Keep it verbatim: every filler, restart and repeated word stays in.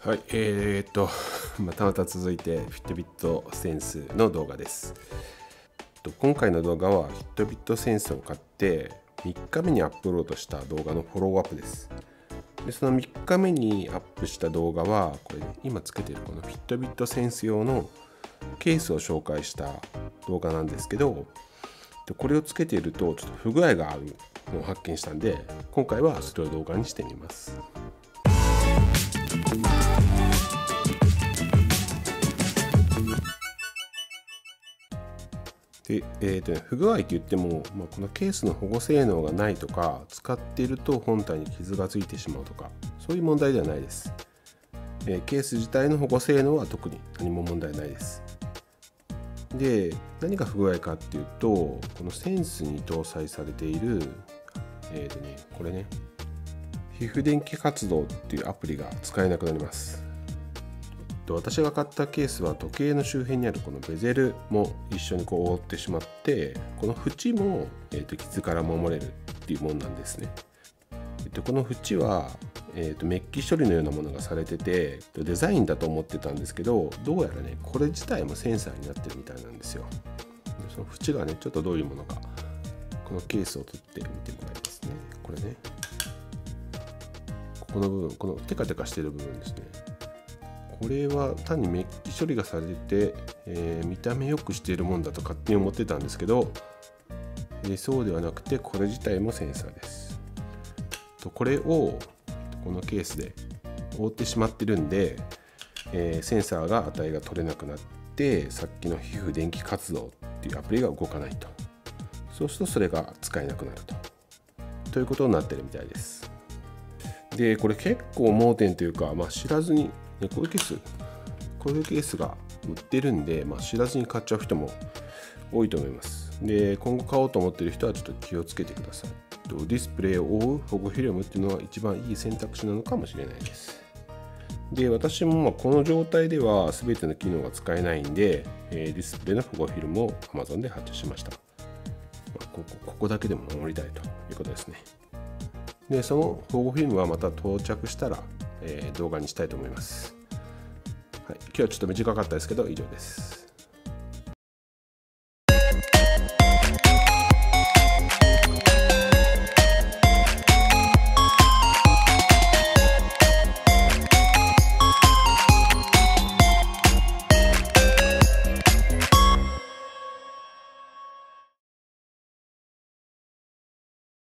はい、えー、っと、またまた続いて Fitbit Sense の動画です。今回の動画は Fitbit Sense を買ってみっかめにアップロードした動画のフォローアップです。でそのみっかめにアップした動画は、これ、ね、今つけているこの Fitbit Sense 用のケースを紹介した動画なんですけど、これをつけているとちょっと不具合があるのを発見したんで、今回はそれを動画にしてみます。でえーとね、不具合って言っても、まあ、このケースの保護性能がないとか、使っていると本体に傷がついてしまうとか、そういう問題ではないです。えー、ケース自体の保護性能は特に何も問題ないです。で、何が不具合かっていうと、このセンスに搭載されている、えーとね、これね、皮膚電気活動っていうアプリが使えなくなります。私が買ったケースは時計の周辺にあるこのベゼルも一緒にこう覆ってしまって、この縁も、えー、と傷から守れるっていうものなんですね。えー、とこの縁は、えー、とメッキ処理のようなものがされてて、デザインだと思ってたんですけど、どうやらねこれ自体もセンサーになってるみたいなんですよ。でその縁がねちょっとどういうものか、このケースを取ってみてもらいますね。これね、ここの部分、このテカテカしてる部分ですね。これは単にメッキ処理がされて、えー、見た目良くしているもんだと勝手に思ってたんですけど、えー、そうではなくて、これ自体もセンサーです。とこれをこのケースで覆ってしまってるんで、えー、センサーが値が取れなくなって、さっきの皮膚電気活動っていうアプリが動かないと。そうするとそれが使えなくなると。ということになってるみたいです。で、これ結構盲点というか、まあ、知らずにこういうケース、こういうケースが売ってるんで、まあ、知らずに買っちゃう人も多いと思います。で、今後買おうと思っている人はちょっと気をつけてください。ディスプレイを覆う保護フィルムっていうのは一番いい選択肢なのかもしれないです。で、私もまあこの状態では全ての機能が使えないんで、ディスプレイの保護フィルムを Amazon で発注しました。まあ、ここ、ここだけでも守りたいということですね。で、その保護フィルムはまた到着したら、えー、動画にしたいと思います。はい、今日はちょっと短かったですけど、以上です。